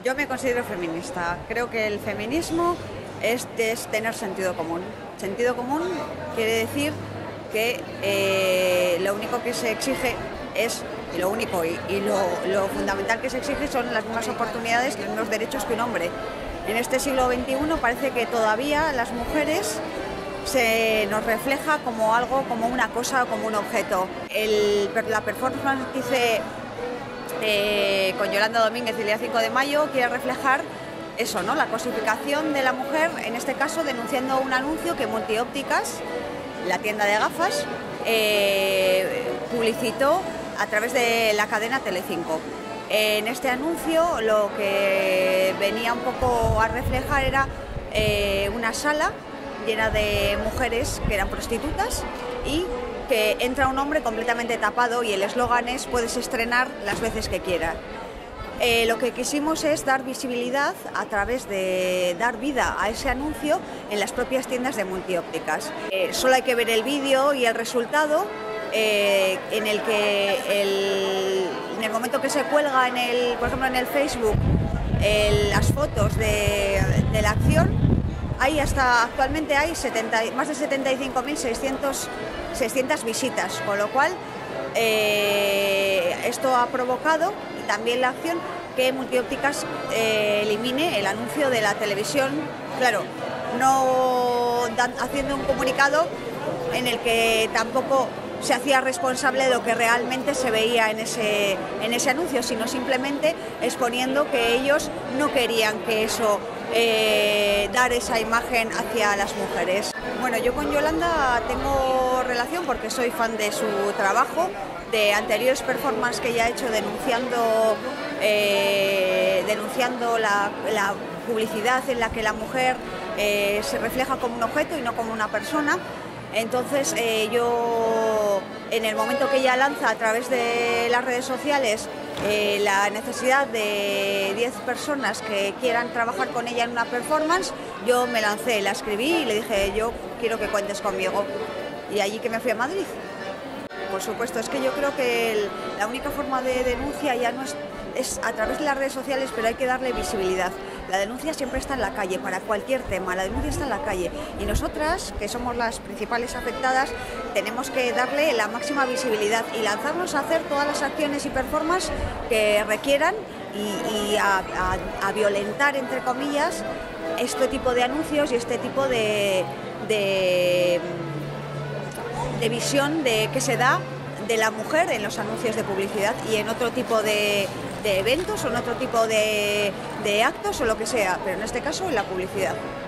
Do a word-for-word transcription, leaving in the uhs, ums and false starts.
Yo me considero feminista. Creo que el feminismo es, es tener sentido común. Sentido común quiere decir que eh, lo único que se exige es, y lo único y, y lo, lo fundamental que se exige son las mismas oportunidades, los mismos derechos que un hombre. En este siglo veintiuno parece que todavía las mujeres se nos refleja como algo, como una cosa, como un objeto. El, la performance que hice eh, con Yolanda Domínguez el día cinco de mayo quiere reflejar eso, ¿no? La cosificación de la mujer, en este caso denunciando un anuncio que Multiópticas, la tienda de gafas, eh, publicitó a través de la cadena Telecinco. En este anuncio lo que venía un poco a reflejar era eh, una sala llena de mujeres que eran prostitutas y que entra un hombre completamente tapado y el eslogan es: puedes estrenar las veces que quieras. Eh, lo que quisimos es dar visibilidad a través de dar vida a ese anuncio en las propias tiendas de Multiópticas. Eh, solo hay que ver el vídeo y el resultado, eh, en el que el, en el momento que se cuelga, en el, por ejemplo en el Facebook, el, las fotos de, de la acción, hay hasta actualmente hay setenta, más de setenta y cinco mil seiscientas visitas, con lo cual eh, esto ha provocado también la acción que Multiópticas eh, elimine el anuncio de la televisión, claro, no dan, haciendo un comunicado en el que tampoco se hacía responsable de lo que realmente se veía en ese, en ese anuncio, sino simplemente exponiendo que ellos no querían que eso, eh, dar esa imagen hacia las mujeres. Bueno, yo con Yolanda tengo relación porque soy fan de su trabajo, de anteriores performances que ella ha hecho denunciando, eh, denunciando la, la publicidad en la que la mujer eh, se refleja como un objeto y no como una persona. Entonces eh, yo, en el momento que ella lanza a través de las redes sociales eh, la necesidad de diez personas que quieran trabajar con ella en una performance, yo me lancé, la escribí y le dije: yo quiero que cuentes conmigo. Y allí que me fui a Madrid. Por supuesto, es que yo creo que el, la única forma de denuncia ya no es, es a través de las redes sociales, pero hay que darle visibilidad. La denuncia siempre está en la calle, para cualquier tema, la denuncia está en la calle. Y nosotras, que somos las principales afectadas, tenemos que darle la máxima visibilidad y lanzarnos a hacer todas las acciones y performances que requieran y, y a, a, a violentar, entre comillas, este tipo de anuncios y este tipo de... de de visión de que se da de la mujer en los anuncios de publicidad y en otro tipo de, de eventos o en otro tipo de, de actos o lo que sea, pero en este caso en la publicidad.